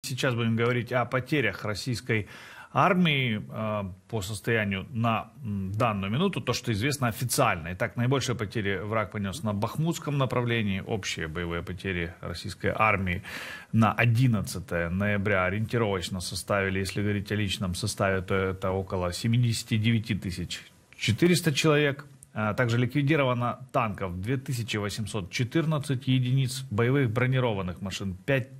Сейчас будем говорить о потерях российской армии по состоянию на данную минуту, то, что известно официально. Итак, наибольшие потери враг понес на Бахмутском направлении. Общие боевые потери российской армии на 11 ноября ориентировочно составили, если говорить о личном составе, то это около 79 400 человек. Также ликвидировано танков 2814 единиц, боевых бронированных машин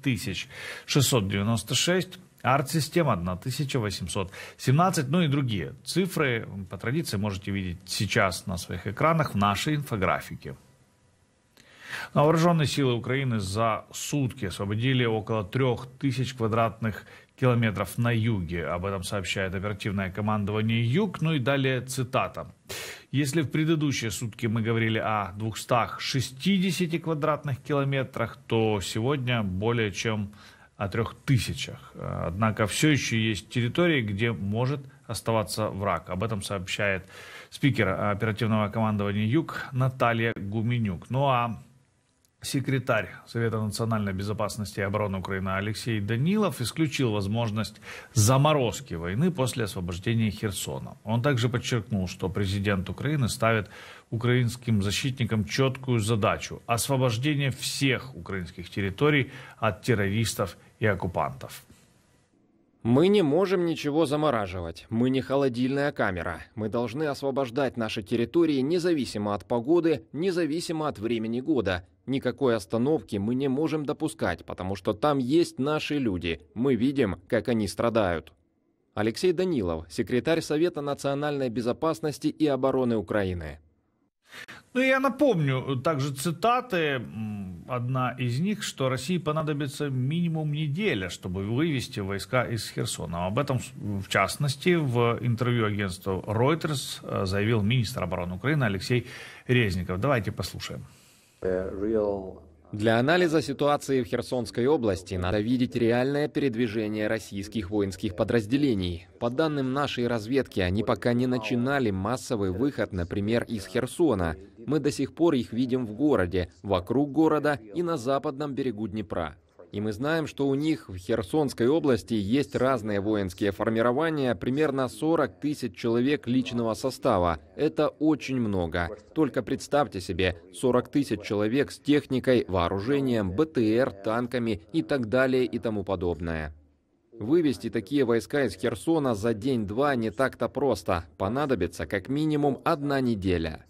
5696, артсистем 1817, ну и другие цифры. По традиции можете видеть сейчас на своих экранах в нашей инфографике. Вооруженные силы Украины за сутки освободили около 3000 квадратных километров на юге. Об этом сообщает оперативное командование «Юг». Ну и далее цитата. Если в предыдущие сутки мы говорили о 260 квадратных километрах, то сегодня более чем о 3000. Однако все еще есть территории, где может оставаться враг. Об этом сообщает спикер оперативного командования «Юг» Наталья Гуменюк. Ну а секретарь Совета национальной безопасности и обороны Украины Алексей Данилов исключил возможность заморозки войны после освобождения Херсона. Он также подчеркнул, что президент Украины ставит украинским защитникам четкую задачу – освобождение всех украинских территорий от террористов и оккупантов. Мы не можем ничего замораживать. Мы не холодильная камера. Мы должны освобождать наши территории независимо от погоды, независимо от времени года. Никакой остановки мы не можем допускать, потому что там есть наши люди. Мы видим, как они страдают. Алексей Данилов, секретарь Совета национальной безопасности и обороны Украины. Ну, я напомню также цитаты. Одна из них, что России понадобится минимум неделя, чтобы вывести войска из Херсона. Об этом, в частности, в интервью агентству Reuters заявил министр обороны Украины Алексей Резников. Давайте послушаем. Для анализа ситуации в Херсонской области надо видеть реальное передвижение российских воинских подразделений. По данным нашей разведки, они пока не начинали массовый выход, например, из Херсона. Мы до сих пор их видим в городе, вокруг города и на западном берегу Днепра. И мы знаем, что у них в Херсонской области есть разные воинские формирования, примерно 40 тысяч человек личного состава. Это очень много. Только представьте себе, 40 тысяч человек с техникой, вооружением, БТР, танками и так далее и тому подобное. Вывести такие войска из Херсона за день-два не так-то просто. Понадобится как минимум 1 неделя.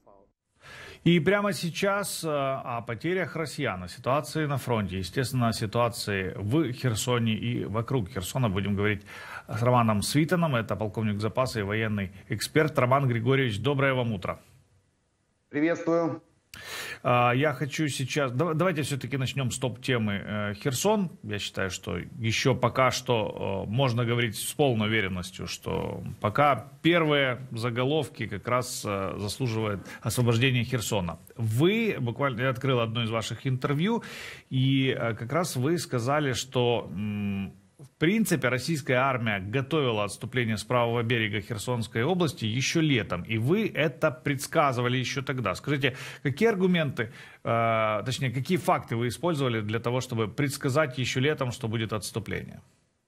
И прямо сейчас о потерях россиян, о ситуации на фронте, естественно, о ситуации в Херсоне и вокруг Херсона будем говорить с Романом Свитаном. Это полковник запаса и военный эксперт. Роман Григорьевич, доброе вам утро. Приветствую. Я хочу сейчас... Давайте все-таки начнем с топ-темы Херсон. Я считаю, что еще пока что можно говорить с полной уверенностью, что пока первые заголовки как раз заслуживают освобождения Херсона. Вы, буквально, я открыл одно из ваших интервью, и как раз вы сказали, что... В принципе, российская армия готовила отступление с правого берега Херсонской области еще летом, и вы это предсказывали еще тогда. Скажите, какие аргументы, точнее, какие факты вы использовали для того, чтобы предсказать еще летом, что будет отступление?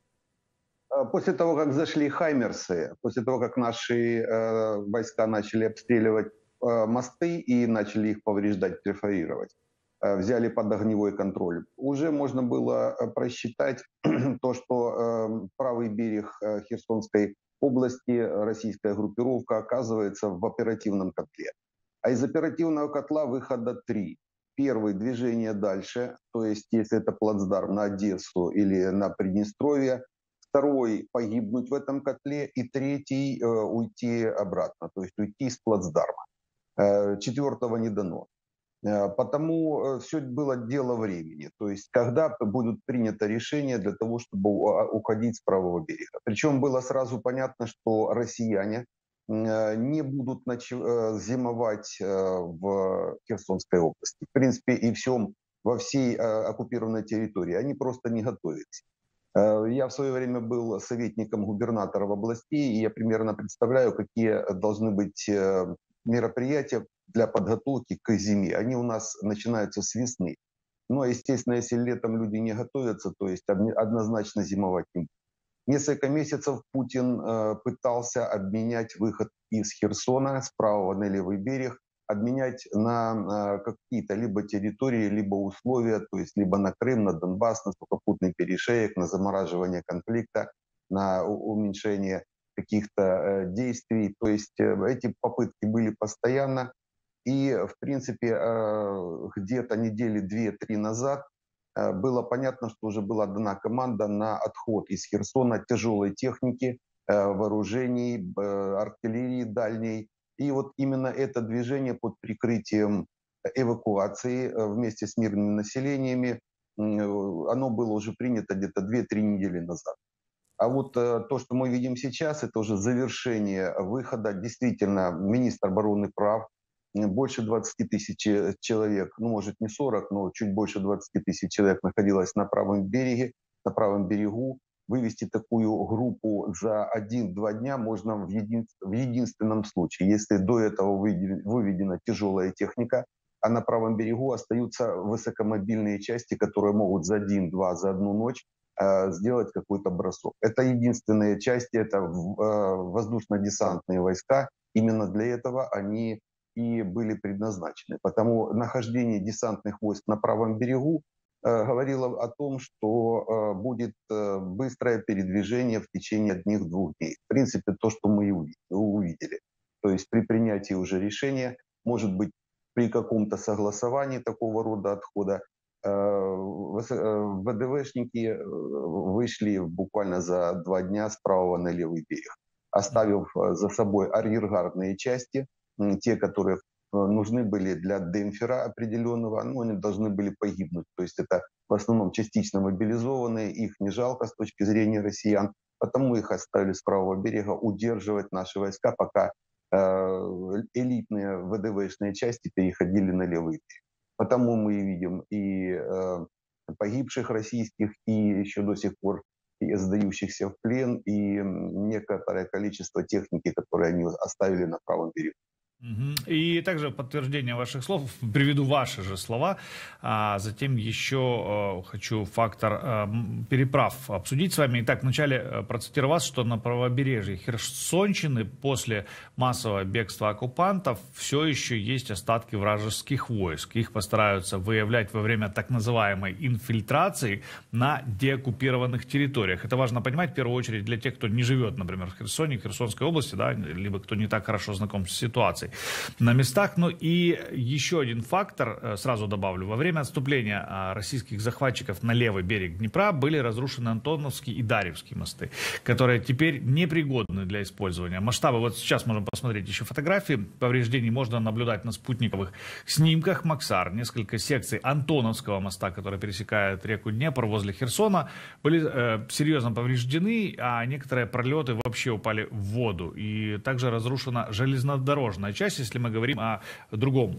После того, как зашли хаймерсы, после того, как наши войска начали обстреливать мосты и начали их повреждать, перфорировать, взяли под огневой контроль. Уже можно было просчитать то, что правый берег Херсонской области, российская группировка, оказывается в оперативном котле. А из оперативного котла выхода 3. Первый – движение дальше, то есть если это плацдарм на Одессу или на Приднестровье. Второй – погибнуть в этом котле. И третий – уйти обратно, то есть уйти с плацдарма. Четвертого не дано. Потому все было дело времени, то есть когда будет принято решение для того, чтобы уходить с правого берега. Причем было сразу понятно, что россияне не будут зимовать в Херсонской области. В принципе, и во всей оккупированной территории. Они просто не готовились. Я в свое время был советником губернатора в области, и я примерно представляю, какие должны быть мероприятия для подготовки к зиме. Они у нас начинаются с весны. Но, естественно, если летом люди не готовятся, то есть однозначно зимовать не будут. Несколько месяцев Путин пытался обменять выход из Херсона с правого на левый берег, обменять на какие-то либо территории, либо условия, то есть либо на Крым, на Донбасс, на сухопутный перешеек, на замораживание конфликта, на уменьшение каких-то действий. То есть эти попытки были постоянно. И, в принципе, где-то недели 2-3 назад было понятно, что уже была дана команда на отход из Херсона тяжелой техники, вооружений, артиллерии дальней. И вот именно это движение под прикрытием эвакуации вместе с мирными населениями, оно было уже принято где-то 2-3 недели назад. А вот то, что мы видим сейчас, это уже завершение выхода. Действительно, министр обороны прав. Больше 20 тысяч человек, ну, может, не 40, но чуть больше 20 тысяч человек находилось на правом берегу. Вывести такую группу за 1-2 дня можно в единственном случае, если до этого выведена тяжелая техника, а на правом берегу остаются высокомобильные части, которые могут за 1-2, за одну ночь сделать какой-то бросок. Это единственные части, это воздушно-десантные войска. Именно для этого они и были предназначены. Потому нахождение десантных войск на правом берегу говорило о том, что будет быстрое передвижение в течение 1-2 дней. В принципе, то, что мы и увидели. То есть при принятии уже решения, может быть, при каком-то согласовании такого рода отхода, ВДВшники вышли буквально за 2 дня с правого на левый берег, оставив за собой арьергардные части, те, которые нужны были для демпфера определенного, но они должны были погибнуть. То есть это в основном частично мобилизованные, их не жалко с точки зрения россиян, потому их оставили с правого берега удерживать наши войска, пока элитные ВДВшные части переходили на левый берег. Потому мы видим и погибших российских, и еще до сих пор и сдающихся в плен, и некоторое количество техники, которые они оставили на правом берегу. И также в подтверждение ваших слов приведу ваши же слова, а затем еще хочу фактор переправ обсудить с вами. Итак, вначале процитирую вас, что на правобережье Херсонщины после массового бегства оккупантов все еще есть остатки вражеских войск. Их постараются выявлять во время так называемой инфильтрации на деоккупированных территориях. Это важно понимать в первую очередь для тех, кто не живет, например, в Херсоне, Херсонской области, да, либо кто не так хорошо знаком с ситуацией на местах. Ну и еще один фактор, сразу добавлю. Во время отступления российских захватчиков на левый берег Днепра были разрушены Антоновские и Дарьевские мосты, которые теперь непригодны для использования. Масштабы, вот сейчас можем посмотреть еще фотографии повреждений, можно наблюдать на спутниковых снимках. Максар, несколько секций Антоновского моста, который пересекает реку Днепр возле Херсона, были серьезно повреждены, а некоторые пролеты вообще упали в воду. И также разрушена железнодорожная часть, если мы говорим о другом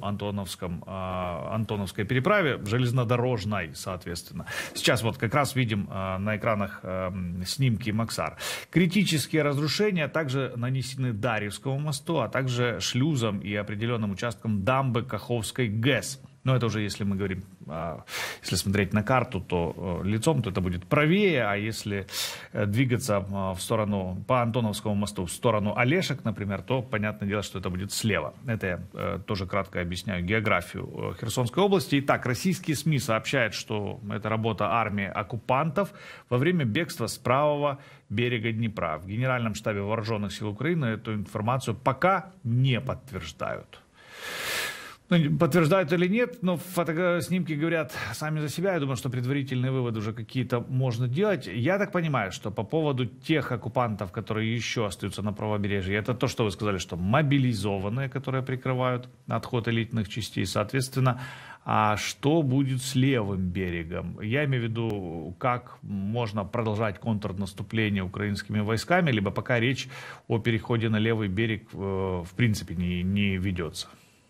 Антоновской переправе, железнодорожной, соответственно. Сейчас вот как раз видим на экранах снимки Максар. Критические разрушения также нанесены Дарьевскому мосту, а также шлюзам и определенным участкам дамбы Каховской ГЭС. Но это уже если мы говорим, если смотреть на карту, то лицом, то это будет правее, а если двигаться в сторону, по Антоновскому мосту, в сторону Олешек, например, то понятное дело, что это будет слева. Это я тоже кратко объясняю географию Херсонской области. Итак, российские СМИ сообщают, что это работа армии оккупантов во время бегства с правого берега Днепра. В Генеральном штабе Вооруженных сил Украины эту информацию пока не подтверждают. Подтверждают или нет, но снимки говорят сами за себя. Я думаю, что предварительные выводы уже какие-то можно делать. Я так понимаю, что по поводу тех оккупантов, которые еще остаются на правобережье, это то, что вы сказали, что мобилизованные, которые прикрывают отход элитных частей, соответственно. А что будет с левым берегом? Я имею в виду, как можно продолжать контрнаступление украинскими войсками, либо пока речь о переходе на левый берег в принципе не ведется.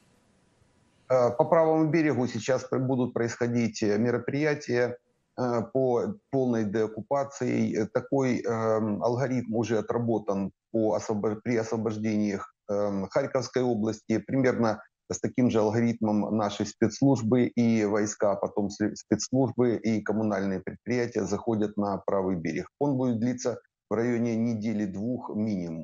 По правому берегу сейчас будут происходить мероприятия по полной деоккупации. Такой алгоритм уже отработан при освобождениях Харьковской области. Примерно с таким же алгоритмом наши спецслужбы и войска, потом спецслужбы и коммунальные предприятия заходят на правый берег. Он будет длиться в районе недели-двух минимум.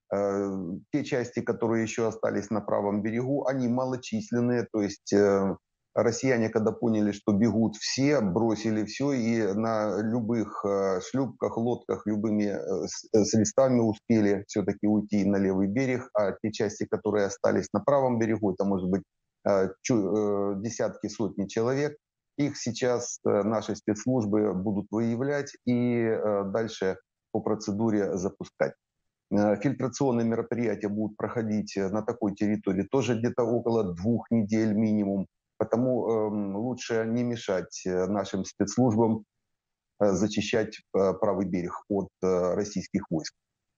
Те части, которые еще остались на правом берегу, они малочисленные, то есть россияне, когда поняли, что бегут все, бросили все и на любых шлюпках, лодках, любыми средствами успели все-таки уйти на левый берег, а те части, которые остались на правом берегу, это может быть десятки, сотни человек, их сейчас наши спецслужбы будут выявлять и дальше по процедуре запускать. Фильтрационные мероприятия будут проходить на такой территории тоже где-то около 2 недель минимум. Потому лучше не мешать нашим спецслужбам зачищать правый берег от российских войск.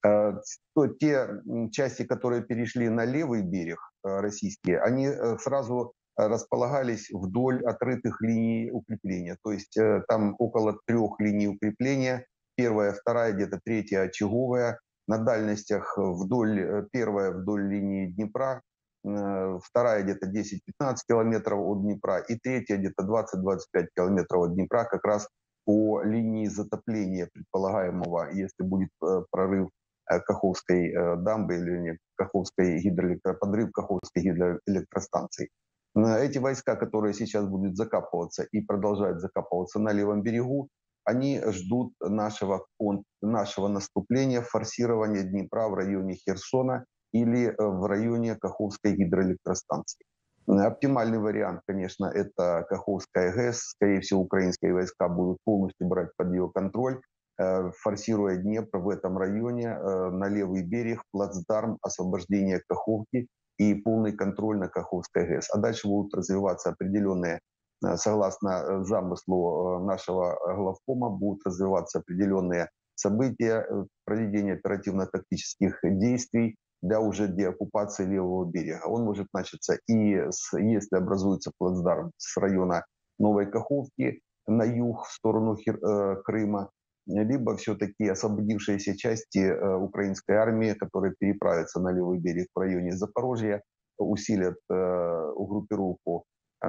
Те части, которые перешли на левый берег российские, они сразу располагались вдоль отрытых линий укрепления. То есть там около 3 линий укрепления. Первая, вторая, где-то третья очаговая. На дальностях первая вдоль линии Днепра, вторая где-то 10-15 километров от Днепра и третья где-то 20-25 километров от Днепра, как раз по линии затопления предполагаемого, если будет прорыв Каховской дамбы или подрыв Каховской гидроэлектростанции. Эти войска, которые сейчас будут закапываться и продолжают закапываться на левом берегу, они ждут нашего наступления, форсирования Днепра в районе Херсона или в районе Каховской гидроэлектростанции. Оптимальный вариант, конечно, это Каховская ГЭС. Скорее всего, украинские войска будут полностью брать под ее контроль, форсируя Днепр в этом районе на левый берег, плацдарм, освобождение Каховки и полный контроль на Каховской ГЭС. А дальше будут развиваться определенные, согласно замыслу нашего главкома, будут развиваться определенные события, проведение оперативно-тактических действий для уже деоккупации левого берега. Он может начаться если образуется плацдарм с района Новой Каховки на юг в сторону Крыма, либо все-таки освободившиеся части украинской армии, которые переправятся на левый берег в районе Запорожья, усилят группировку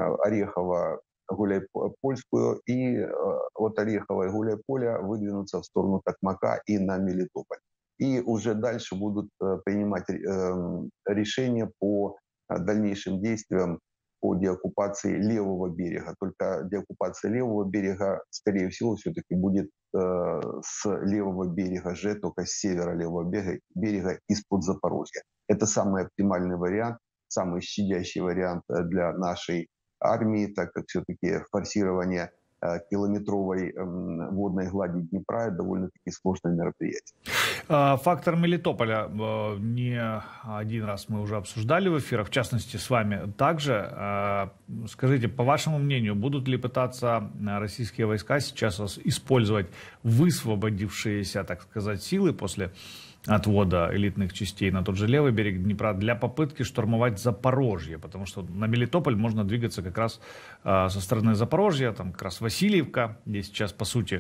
Орехово-Гуляйпольскую и от Орехова и Гуляйполя выдвинуться в сторону Токмака и на Мелитополь. И уже дальше будут принимать решения по дальнейшим действиям по деоккупации левого берега. Только деоккупация левого берега, скорее всего, все-таки будет с левого берега же, только с севера левого берега из-под Запорожья. Это самый оптимальный вариант, самый щадящий вариант для нашей армии, так как все-таки форсирование километровой водной глади Днепра — это довольно-таки сложное мероприятие. Фактор Мелитополя не один раз мы уже обсуждали в эфирах, в частности с вами также. Скажите, по вашему мнению, будут ли пытаться российские войска сейчас использовать высвободившиеся, так сказать, силы после отвода элитных частей на тот же левый берег Днепра для попытки штурмовать Запорожье, потому что на Мелитополь можно двигаться как раз со стороны Запорожья, там как раз Васильевка, где сейчас, по сути,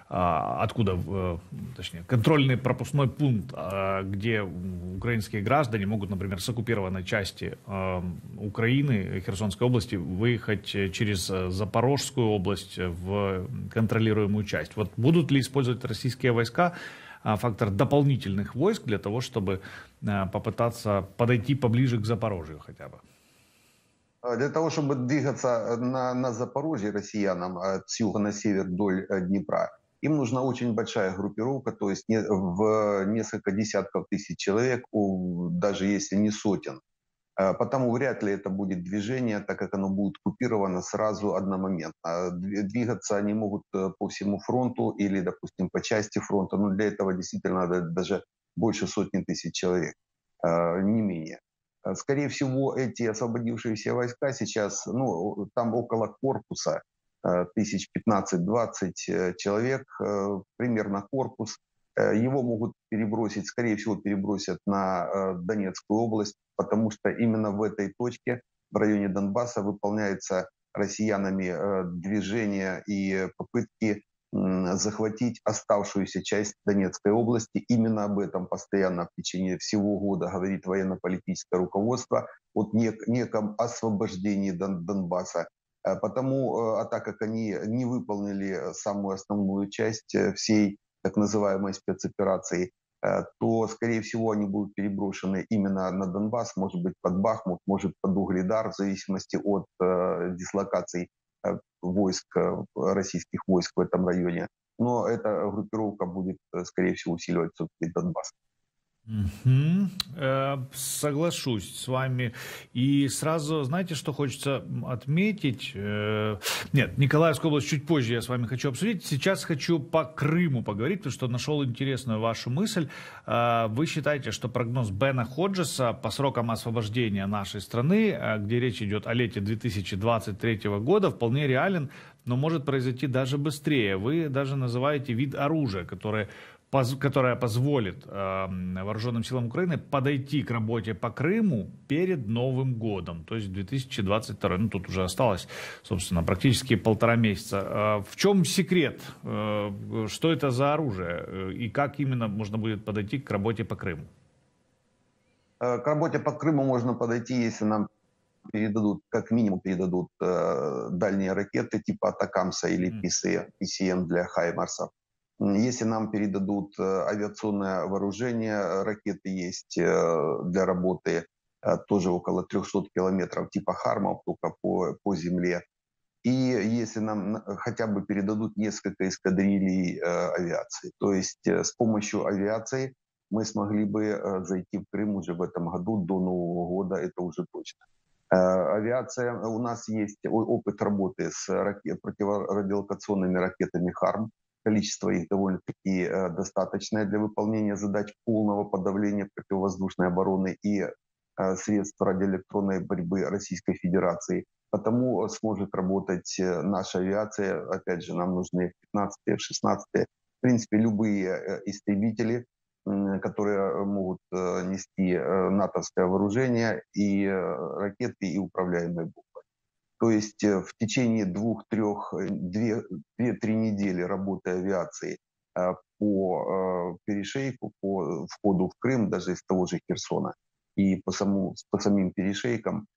точнее, контрольный пропускной пункт, где украинские граждане могут, например, с оккупированной части Украины, Херсонской области, выехать через Запорожскую область в контролируемую часть. Вот будут ли использовать российские войска фактор дополнительных войск для того, чтобы попытаться подойти поближе к Запорожью хотя бы? Для того, чтобы двигаться на Запорожье россиянам с юга на север вдоль Днепра, им нужна очень большая группировка, то есть в несколько десятков тысяч человек, даже если не сотен. Потому вряд ли это будет движение, так как оно будет купировано сразу одномоментно. Двигаться они могут по всему фронту или, допустим, по части фронта, но для этого действительно надо даже больше сотни тысяч человек, не менее. Скорее всего, эти освободившиеся войска сейчас, там около корпуса, 15-20 человек, примерно корпус. Его могут перебросить, скорее всего, перебросят на Донецкую область, потому что именно в этой точке, в районе Донбасса, выполняются россиянами движения и попытки захватить оставшуюся часть Донецкой области. Именно об этом постоянно в течение всего года говорит военно-политическое руководство, от неком освобождении Донбасса. Потому, а так как они не выполнили самую основную часть всей так называемой спецоперации, то, скорее всего, они будут переброшены именно на Донбасс, может быть, под Бахмут, может, под Угледар, в зависимости от дислокаций войск, российских войск в этом районе. Но эта группировка будет, скорее всего, усиливать все-таки Донбасс. Соглашусь с вами. И сразу, знаете, что хочется отметить? Нет, Николаевскую область чуть позже я с вами хочу обсудить. Сейчас хочу по Крыму поговорить, потому что нашел интересную вашу мысль. Вы считаете, что прогноз Бена Ходжеса по срокам освобождения нашей страны, где речь идет о лете 2023 года, вполне реален, но может произойти даже быстрее. Вы даже называете вид оружия, которая позволит вооруженным силам Украины подойти к работе по Крыму перед Новым годом, то есть 2022. Ну, тут уже осталось, собственно, практически 1,5 месяца. В чем секрет? Что это за оружие? И как именно можно будет подойти к работе по Крыму? К работе по Крыму можно подойти, если нам передадут, как минимум передадут дальние ракеты типа Атакамса или ПСМ для Хаймарсов. Если нам передадут авиационное вооружение, ракеты есть для работы тоже около 300 километров типа Хармов, только по земле. И если нам хотя бы передадут несколько эскадрилей авиации, то есть с помощью авиации мы смогли бы зайти в Крым уже в этом году, до Нового года, это уже точно. Авиация, у нас есть опыт работы с противорадиолокационными ракетами «Харм». Количество их довольно-таки достаточное для выполнения задач полного подавления противовоздушной обороны и средств радиоэлектронной борьбы Российской Федерации. Потому сможет работать наша авиация. Опять же, нам нужны F-15, F-16. В принципе, любые истребители, которые могут нести натовское вооружение, и ракеты, и управляемые бомбы. То есть в течение 2-3 недели работы авиации по перешейку, по входу в Крым, даже из того же Херсона, и по самим перешейкам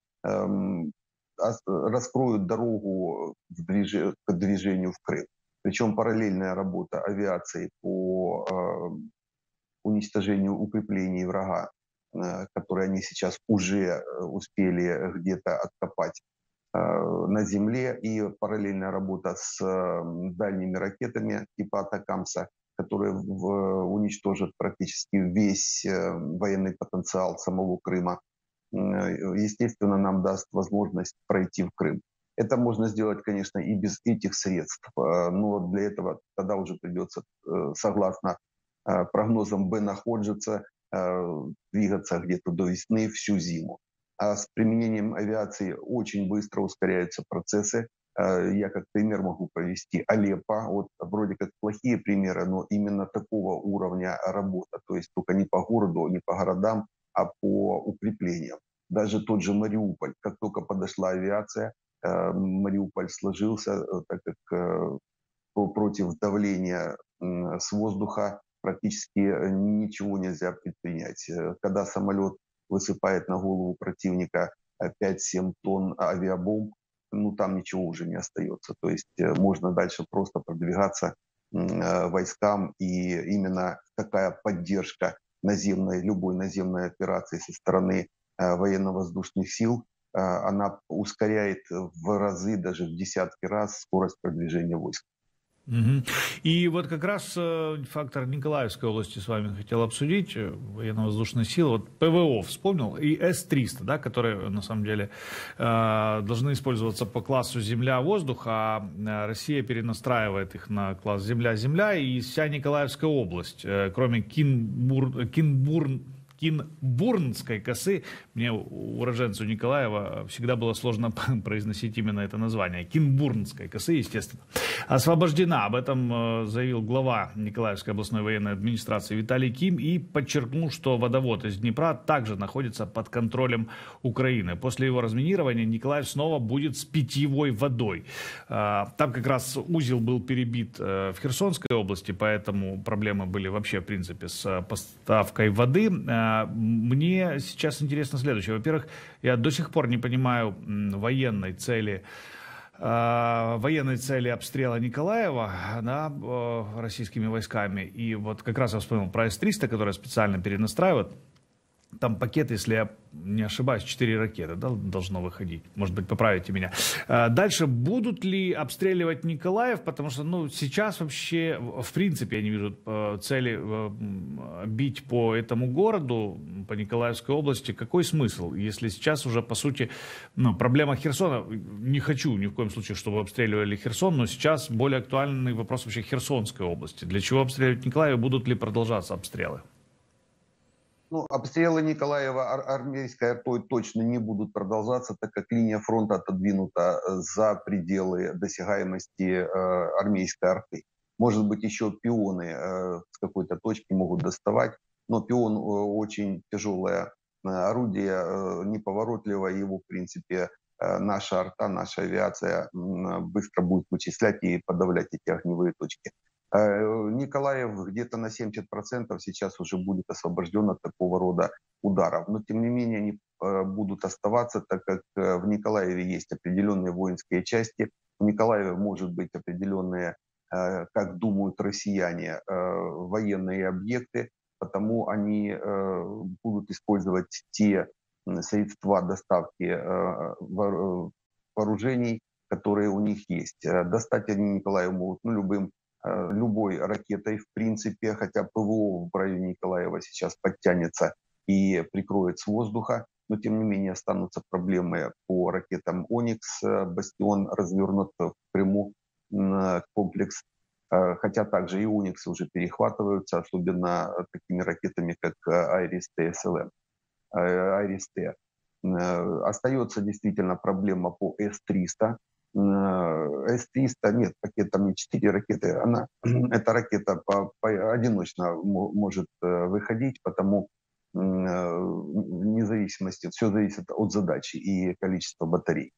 раскроют дорогу к движению в Крым. Причем параллельная работа авиации по уничтожению укреплений врага, которые они сейчас уже успели где-то откопать на земле, и параллельная работа с дальними ракетами типа Атакамса, которые уничтожат практически весь военный потенциал самого Крыма, естественно, нам даст возможность пройти в Крым. Это можно сделать, конечно, и без этих средств, но для этого тогда уже придется, согласно прогнозам Бена Ходжеса, двигаться где-то до весны всю зиму. А с применением авиации очень быстро ускоряются процессы. Я как пример могу провести Алеппо. Вот вроде как плохие примеры, но именно такого уровня работа. То есть только не по городу, не по городам, а по укреплениям. Даже тот же Мариуполь. Как только подошла авиация, Мариуполь сложился, так как против давления с воздуха практически ничего нельзя предпринять. Когда самолет высыпает на голову противника 5-7 тонн авиабомб, ну там ничего уже не остается. То есть можно дальше просто продвигаться войскам, и именно такая поддержка любой наземной операции со стороны военно-воздушных сил, она ускоряет в разы, даже в десятки раз скорость продвижения войск. И вот как раз фактор Николаевской области с вами хотел обсудить, военно-воздушные силы. Вот ПВО вспомнил, и С-300, да, которые на самом деле должны использоваться по классу земля-воздух, а Россия перенастраивает их на класс земля-земля, и вся Николаевская область, кроме Кинбурнской косы. Мне, уроженцу Николаева, всегда было сложно произносить именно это название. Кинбурнской косы, естественно. Освобождена. Об этом заявил глава Николаевской областной военной администрации Виталий Ким и подчеркнул, что водовод из Днепра также находится под контролем Украины. После его разминирования Николаев снова будет с питьевой водой. Там как раз узел был перебит в Херсонской области, поэтому проблемы были вообще, в принципе, с поставкой воды. Мне сейчас интересно следующее. Во-первых, я до сих пор не понимаю военной цели обстрела Николаева, да, российскими войсками. И вот как раз я вспомнил про С-300, которые специально перенастраивают. Там пакет, если я не ошибаюсь, 4 ракеты, да, должно выходить. Может быть, поправите меня. Дальше, будут ли обстреливать Николаев? Потому что, ну, сейчас вообще, в принципе, я не вижу цели бить по этому городу, по Николаевской области. Какой смысл, если сейчас уже, по сути, ну, проблема Херсона, не хочу ни в коем случае, чтобы обстреливали Херсон, но сейчас более актуальный вопрос вообще Херсонской области. Для чего обстреливать Николаев? Будут ли продолжаться обстрелы? Ну, обстрелы Николаева армейской артой точно не будут продолжаться, так как линия фронта отодвинута за пределы досягаемости армейской арты. Может быть, еще пионы с какой-то точки могут доставать, но пион очень тяжелое орудие, неповоротливое, его, в принципе, наша арта, наша авиация быстро будет вычислять и подавлять эти огневые точки. Николаев где-то на 70% сейчас уже будет освобожден от такого рода ударов. Но тем не менее они будут оставаться, так как в Николаеве есть определенные воинские части. В Николаеве может быть определенные, как думают россияне, военные объекты, потому они будут использовать те средства доставки вооружений, которые у них есть. Достать они Николаев могут любой ракетой, в принципе, хотя ПВО в районе Николаева сейчас подтянется и прикроет с воздуха, но тем не менее останутся проблемы по ракетам «Оникс». «Бастион» развернут в Крыму комплекс, хотя также и «Ониксы» уже перехватываются, особенно такими ракетами, как «Айрис-Т», СЛМ. «Айрис-Т». Остается действительно проблема по С-300. С-300 нет, пакет там не 4 ракеты, эта ракета одиночно может выходить, очень независимости, все зависит от задачи и количества батарей.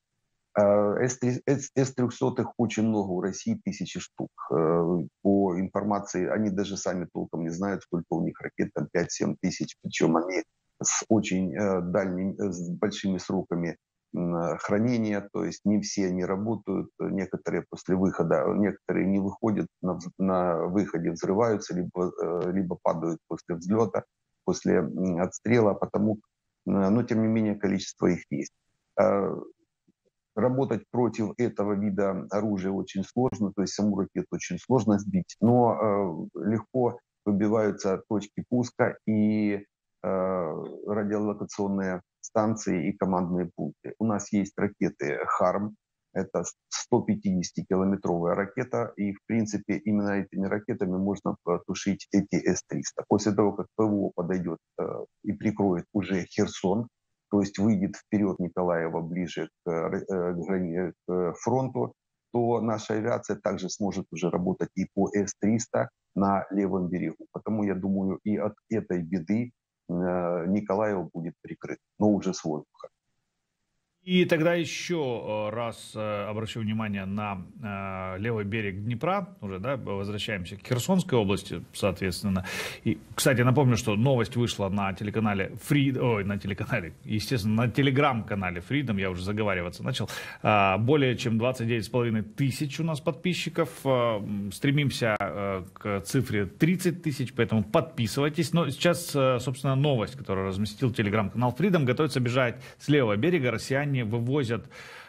С-300 очень много у России, 1000 штук. По информации, они даже сами толком не знают, сколько у них ракет, там 5-7 тысяч, причем они с очень с большими сроками хранения, то есть не все не работают, некоторые после выхода, некоторые не выходят, на выходе взрываются, либо падают после взлета, после отстрела, но тем не менее количество их есть. Работать против этого вида оружия очень сложно, то есть саму ракету очень сложно сбить, но легко выбиваются точки пуска и радиолокационные станции и командные пункты. У нас есть ракеты «Харм», это 150-километровая ракета, и в принципе именно этими ракетами можно потушить эти С-300. После того, как ПВО подойдет и прикроет уже Херсон, то есть выйдет вперед Николаева ближе к фронту, то наша авиация также сможет уже работать и по С-300 на левом берегу. Потому я думаю, и от этой беды Николаев будет прикрыт, но уже с воздуха. И тогда еще раз обращу внимание на левый берег Днепра, уже, да, возвращаемся к Херсонской области, соответственно. И, кстати, напомню, что новость вышла на телеканале естественно, на телеграм-канале Freedom, я уже заговариваться начал. Более чем 29,5 тысяч у нас подписчиков. Стремимся к цифре 30 тысяч, поэтому подписывайтесь. Но сейчас, собственно, новость, которую разместил телеграм-канал Freedom, готовится бежать с левого берега. Россияне вывозят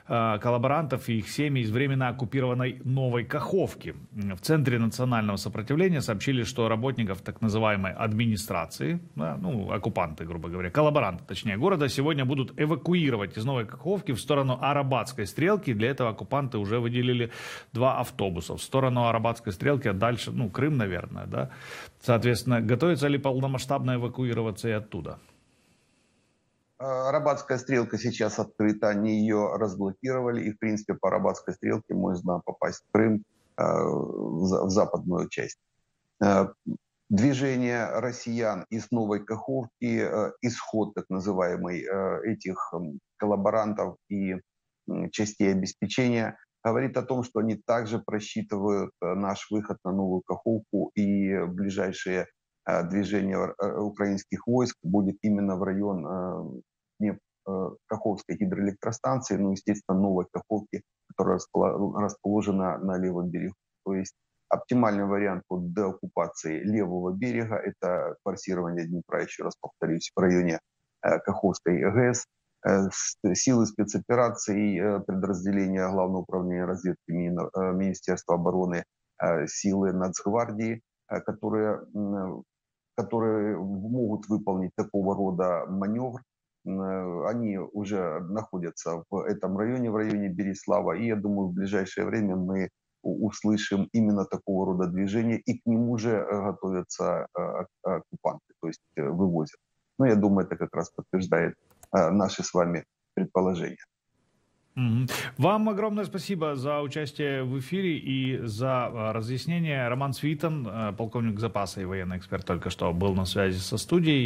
коллаборантов и их семьи из временно оккупированной Новой Каховки. В Центре национального сопротивления сообщили, что работников так называемой администрации, да, ну, оккупанты, грубо говоря, коллаборанты, точнее, города, сегодня будут эвакуировать из Новой Каховки в сторону Арабатской Стрелки. Для этого оккупанты уже выделили 2 автобуса в сторону Арабатской Стрелки, а дальше, ну, Крым, наверное, да. Соответственно, готовится ли полномасштабно эвакуироваться и оттуда? Арабатская Стрелка сейчас открыта, они ее разблокировали, и, в принципе, по Арабатской Стрелке можно попасть в Крым, в западную часть. Движение россиян из Новой Каховки, исход так называемый этих коллаборантов и частей обеспечения, говорит о том, что они также просчитывают наш выход на Новую Каховку, и ближайшее движение украинских войск будет именно в район Каховской гидроэлектростанции, ну, естественно, Новой Каховки, которая расположена на левом берегу. То есть оптимальный вариант вот деоккупации левого берега – это форсирование Днепра, еще раз повторюсь, в районе Каховской ГЭС. Силы спецопераций, подразделения Главного управления разведки Министерства обороны, силы Нацгвардии, которые могут выполнить такого рода маневр. Они уже находятся в этом районе, в районе Береслава, и я думаю, в ближайшее время мы услышим именно такого рода движения, и к нему же готовятся оккупанты, то есть вывозят. Но я думаю, это как раз подтверждает наши с вами предположения. Вам огромное спасибо за участие в эфире и за разъяснение. Роман Свитан, полковник запаса и военный эксперт, только что был на связи со студией.